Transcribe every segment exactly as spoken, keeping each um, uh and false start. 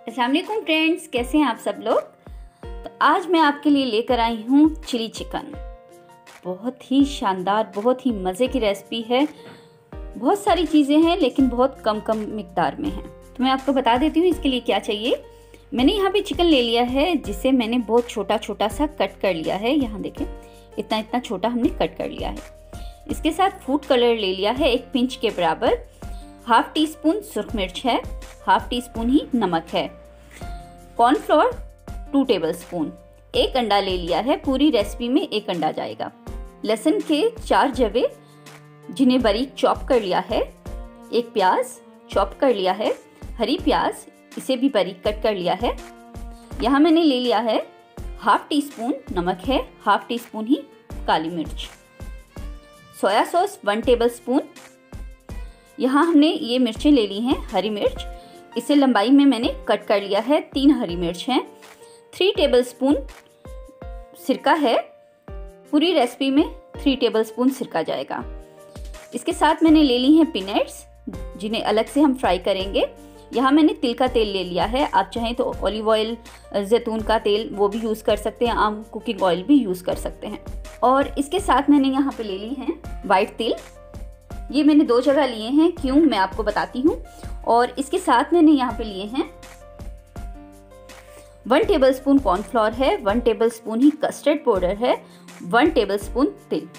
अस्सलाम वालेकुम फ्रेंड्स, कैसे हैं आप सब लोग। तो आज मैं आपके लिए लेकर आई हूँ चिली चिकन। बहुत ही शानदार, बहुत ही मज़े की रेसिपी है। बहुत सारी चीज़ें हैं लेकिन बहुत कम कम मिकदार में हैं। तो मैं आपको बता देती हूँ इसके लिए क्या चाहिए। मैंने यहाँ पे चिकन ले लिया है जिसे मैंने बहुत छोटा छोटा सा कट कर लिया है। यहाँ देखें, इतना इतना छोटा हमने कट कर लिया है। इसके साथ फूड कलर ले लिया है एक पिंच के बराबर। हाफ टी स्पून सुरख मिर्च है, हाफ टी स्पून ही नमक है। Cornflour two tablespoon. एक अंडा ले लिया है, पूरी रेसिपी में एक अंडा जाएगा। लहसुन के चार जवे जिन्हें बारीक चॉप कर लिया है। एक प्याज चॉप कर लिया है। हरी प्याज, इसे भी बारीक कट कर लिया है। यहाँ मैंने ले लिया है हाफ टी स्पून नमक है, हाफ टी स्पून ही काली मिर्च। Soya sauce one tablespoon. यहाँ हमने ये मिर्चें ले ली हैं, हरी मिर्च, इसे लंबाई में मैंने कट कर लिया है। तीन हरी मिर्च हैं। थ्री टेबल स्पून सिरका है, पूरी रेसिपी में थ्री टेबल स्पून सिरका जाएगा। इसके साथ मैंने ले ली हैं पीनट्स, जिन्हें अलग से हम फ्राई करेंगे। यहाँ मैंने तिल का तेल ले लिया है, आप चाहें तो ऑलिव ऑयल, जैतून का तेल वो भी यूज़ कर सकते हैं, आम कुकिंग ऑयल भी यूज़ कर सकते हैं। और इसके साथ मैंने यहाँ पे ले ली हैं वाइट तिल। ये मैंने दो जगह लिए हैं, क्यों मैं आपको बताती हूँ। और इसके साथ मैंने यहाँ पे लिए हैं वन टेबल स्पून कॉर्नफ्लोर है, वन टेबल स्पून ही कस्टर्ड पाउडर है, वन टेबल स्पून तिल।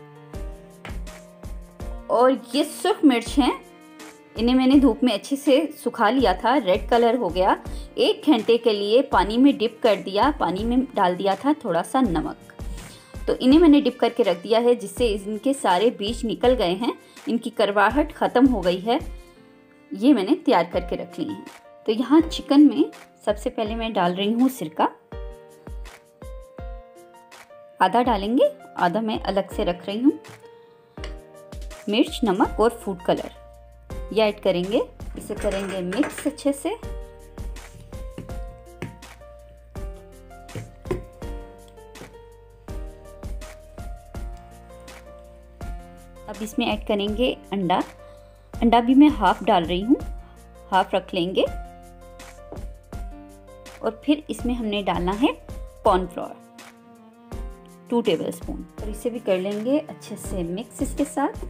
और ये सुर्ख मिर्च हैं, इन्हें मैंने धूप में अच्छे से सुखा लिया था, रेड कलर हो गया। एक घंटे के लिए पानी में डिप कर दिया, पानी में डाल दिया था थोड़ा सा नमक। तो इन्हें मैंने डिप करके रख दिया है, जिससे इनके सारे बीज निकल गए हैं, इनकी करवाहट ख़त्म हो गई है। ये मैंने तैयार करके रख ली है। तो यहाँ चिकन में सबसे पहले मैं डाल रही हूँ सिरका। आधा डालेंगे, आधा मैं अलग से रख रही हूँ। मिर्च, नमक और फूड कलर ये ऐड करेंगे। इसे करेंगे मिक्स अच्छे से। अब इसमें ऐड करेंगे अंडा। अंडा भी मैं हाफ डाल रही हूँ, हाफ रख लेंगे। और फिर इसमें हमने डालना है कॉर्नफ्लोर टू टेबल स्पून। और इसे भी कर लेंगे अच्छे से मिक्स इसके साथ।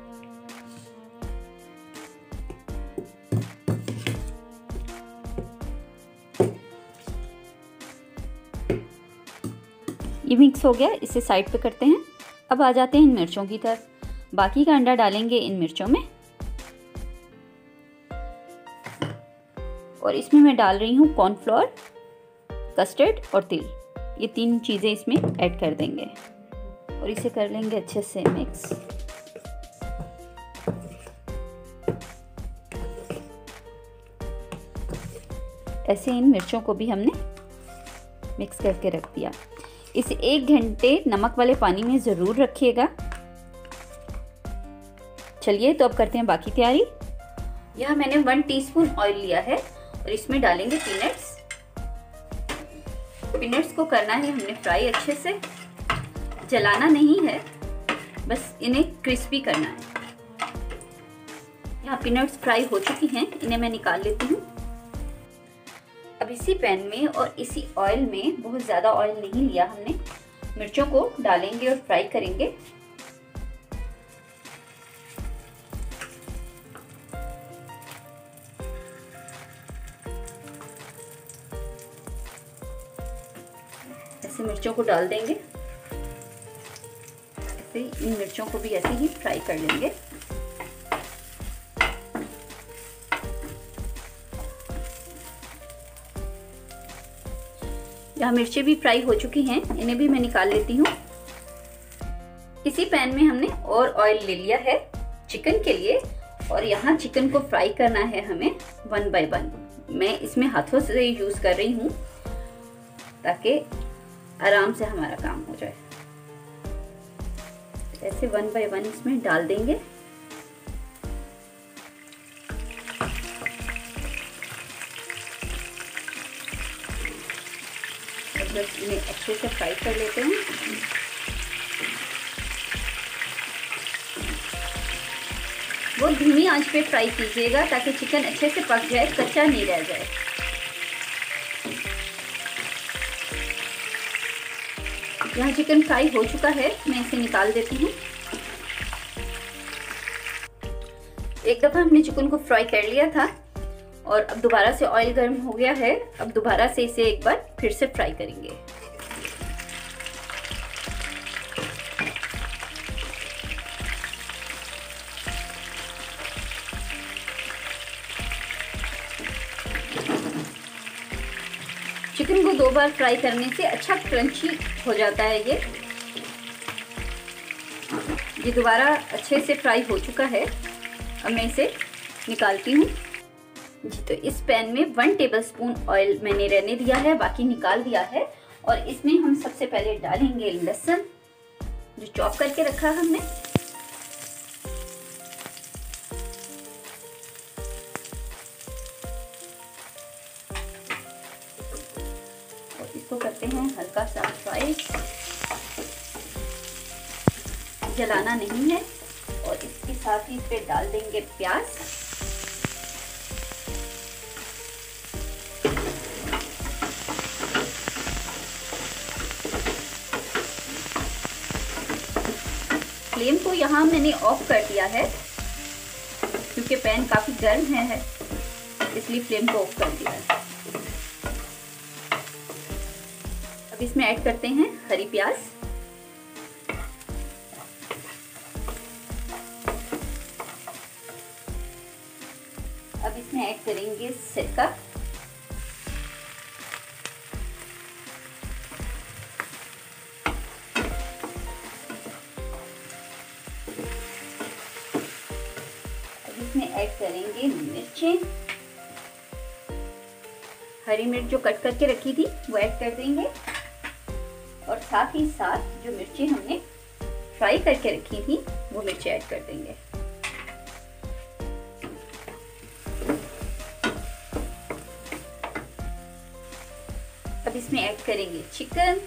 ये मिक्स हो गया, इसे साइड पे करते हैं। अब आ जाते हैं इन मिर्चों की तरफ। बाकी का अंडा डालेंगे इन मिर्चों में। और इसमें मैं डाल रही हूँ कॉर्नफ्लोर, कस्टर्ड और तिल। ये तीन चीज़ें इसमें ऐड कर देंगे और इसे कर लेंगे अच्छे से मिक्स। ऐसे इन मिर्चों को भी हमने मिक्स करके रख दिया। इसे एक घंटे नमक वाले पानी में ज़रूर रखिएगा। चलिए, तो अब करते हैं बाकी तैयारी। यहाँ मैंने वन टीस्पून ऑयल लिया है और इसमें डालेंगे पीनट्स। पीनट्स को करना है हमने फ्राई अच्छे से, जलाना नहीं है, बस इन्हें क्रिस्पी करना है। यहाँ पीनट्स फ्राई हो चुकी हैं, इन्हें मैं निकाल लेती हूँ। अब इसी पैन में और इसी ऑयल में, बहुत ज़्यादा ऑयल नहीं लिया हमने, मिर्चों को डालेंगे और फ्राई करेंगे। ऐसे मिर्चों को डाल देंगे। ऐसे इन मिर्चों को भी ऐसे ही फ्राई कर लेंगे। यहाँ मिर्चें भी फ्राई हो चुकी हैं, इन्हें भी मैं निकाल लेती हूँ। इसी पैन में हमने और ऑयल ले लिया है चिकन के लिए। और यहाँ चिकन को फ्राई करना है हमें वन बाय वन। मैं इसमें हाथों से यूज कर रही हूँ ताकि आराम से हमारा काम हो जाए। ऐसे वन बाय वन इसमें डाल देंगे। बस इन्हें अच्छे से फ्राई कर लेते हैं। वो धीमी आंच पे फ्राई कीजिएगा ताकि चिकन अच्छे से पक जाए, कच्चा नहीं रह जाए। यहाँ चिकन फ्राई हो चुका है, मैं इसे निकाल देती हूँ। एक दफ़ा हमने चिकन को फ्राई कर लिया था और अब दोबारा से ऑयल गर्म हो गया है। अब दोबारा से इसे एक बार फिर से फ्राई करेंगे। चिकन को दो बार फ्राई करने से अच्छा क्रंची हो जाता है। ये ये दोबारा अच्छे से फ्राई हो चुका है। अब मैं इसे निकालती हूँ जी। तो इस पैन में वन टेबलस्पून ऑयल मैंने रहने दिया है, बाकी निकाल दिया है। और इसमें हम सबसे पहले डालेंगे लहसुन जो चॉप करके रखा हमने। और इसको करते हैं हल्का सा फ्राई, जलाना नहीं है। और इसके साथ ही इस पे डाल देंगे प्याज। फ्लेम को यहाँ मैंने ऑफ कर दिया है क्योंकि पैन काफी गर्म है, है इसलिए फ्लेम को ऑफ कर दिया है। अब इसमें ऐड करते हैं हरी प्याज। अब इसमें ऐड करेंगे सिरका। अब इसमें ऐड करेंगे मिर्चें। हरी मिर्च जो कट करके रखी थी वो ऐड कर देंगे। और साथ ही साथ जो मिर्चें हमने फ्राई करके रखी थी वो मिर्चें ऐड कर देंगे। अब इसमें ऐड करेंगे चिकन,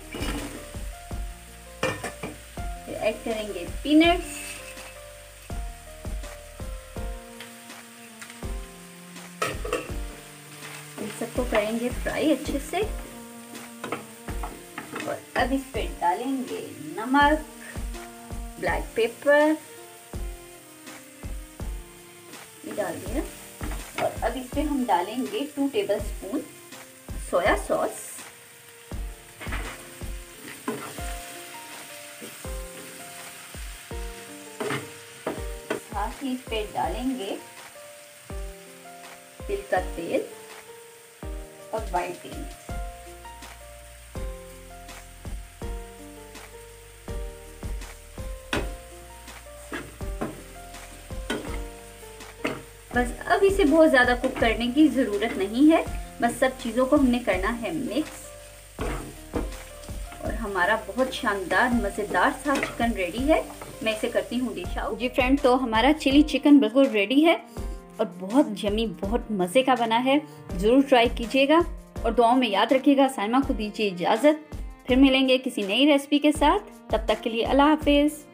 फिर ऐड करेंगे पीनट्स, इन सबको करेंगे फ्राई अच्छे से। और अब इस पे डालेंगे नमक, ब्लैक पेपर, ये डाल दिया। और अब इस पे हम डालेंगे टू टेबलस्पून सोया सॉस। साथ ही इस पे डालेंगे तिल का तेल और व्हाइट तेल। बस अब इसे बहुत ज़्यादा कुक करने की ज़रूरत नहीं है। बस सब चीज़ों को हमने करना है मिक्स और हमारा बहुत शानदार मज़ेदार सा चिकन रेडी है। मैं इसे करती हूँ डिश आउट। जी फ्रेंड, तो हमारा चिली चिकन बिल्कुल रेडी है और बहुत यम्मी, बहुत मज़े का बना है। ज़रूर ट्राई कीजिएगा और दुआओं में याद रखिएगा। साइमा को दीजिए इजाज़त, फिर मिलेंगे किसी नई रेसिपी के साथ। तब तक के लिए अल्लाह हाफिज़।